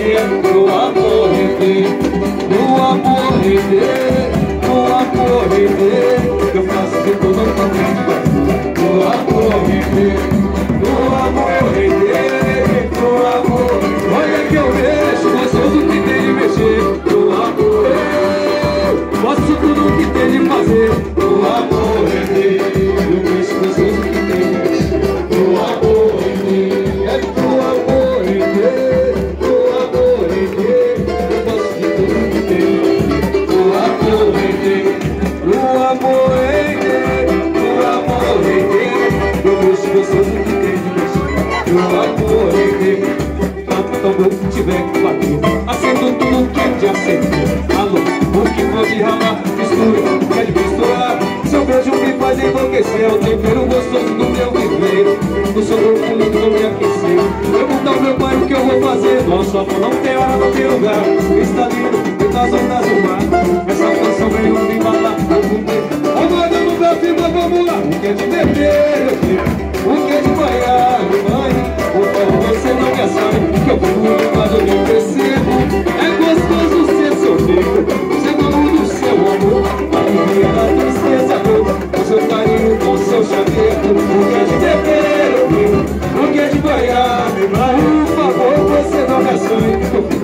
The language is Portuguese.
você, no amor render, no amor render, no amor render. Eu faço de tudo pra mim, no amor render, no amor render, no amor. Olha que eu mexo, gostoso que tem de mexer, no amor. Faço tudo que tem de fazer, no amor render. Eu mexo, gostoso que tem de mexer, no amor render. É no amor render, no amor render. Eu faço de tudo que tem de fazer, no amor render, no amor render, no amor render. Eu mexo, gostoso que tem de mexer, no amor render. Tão bom que tiver que bater, acendo tudo que te acendeu. Alô, o que pode ralar, mistura, quer misturar. Seu beijo me faz enlouquecer, é o tempero gostoso do meu viver. O seu corpo não me aqueceu. Pergunta ao meu pai o que eu vou fazer. Nosso amor não tem hora, não tem lugar. Está lindo, e nas ondas do mar. Essa canção veio me embalar, eu comer. Agora no meu filho, vamos lá. O que é de beber, eu quero. O que é de banhar, mãe. Por favor, você não me assaia, que eu procuro, mas eu nem percebo. É gostoso ser seu filho, ser dono do seu amor. Alivia a tristeza, dor, o seu carinho com seu chaveiro. O que é de beber, eu vivo, o que é de banhar, por favor, você não me assaia,